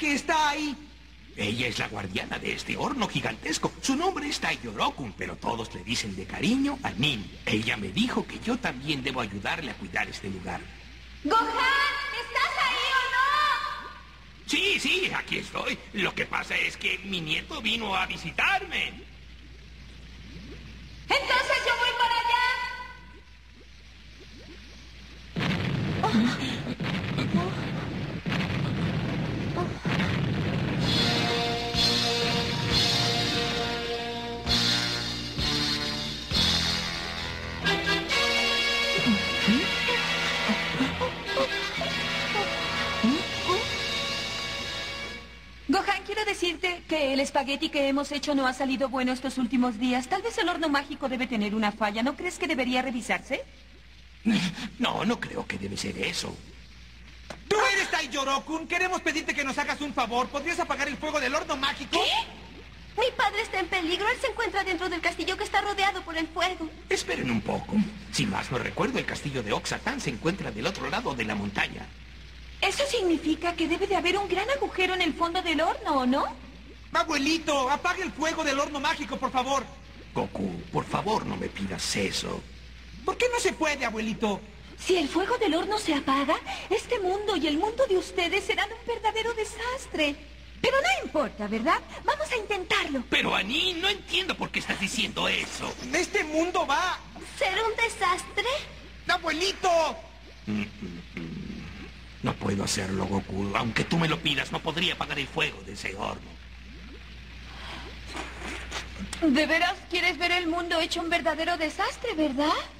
que está ahí? Ella es la guardiana de este horno gigantesco. Su nombre es Taiyorokun, pero todos le dicen de cariño a Nin. Ella me dijo que yo también debo ayudarle a cuidar este lugar. ¡Gohan! ¿Estás ahí o no? Sí, sí, aquí estoy. Lo que pasa es que mi nieto vino a visitarme. ¡Entonces yo voy para allá! Gohan, quiero decirte que el espagueti que hemos hecho no ha salido bueno estos últimos días. Tal vez el horno mágico debe tener una falla. ¿No crees que debería revisarse? No, no creo que debe ser eso. ¡Tú eres Taiyorokun! Queremos pedirte que nos hagas un favor. ¿Podrías apagar el fuego del horno mágico? ¿Qué? Mi padre está en peligro. Él se encuentra dentro del castillo que está rodeado por el fuego. Esperen un poco. Si más no recuerdo, el castillo de Oxatán se encuentra del otro lado de la montaña. Eso significa que debe de haber un gran agujero en el fondo del horno, ¿o no? Abuelito, apague el fuego del horno mágico, por favor. Goku, por favor, no me pidas eso. ¿Por qué no se puede, abuelito? Si el fuego del horno se apaga, este mundo y el mundo de ustedes serán un verdadero desastre. Pero no importa, ¿verdad? Vamos a intentarlo. Pero, Ani, no entiendo por qué estás diciendo eso. Este mundo va... ¿Ser un desastre? ¡Abuelito! No puedo hacerlo, Goku. Aunque tú me lo pidas, no podría apagar el fuego de ese horno. ¿De veras quieres ver el mundo hecho un verdadero desastre, verdad?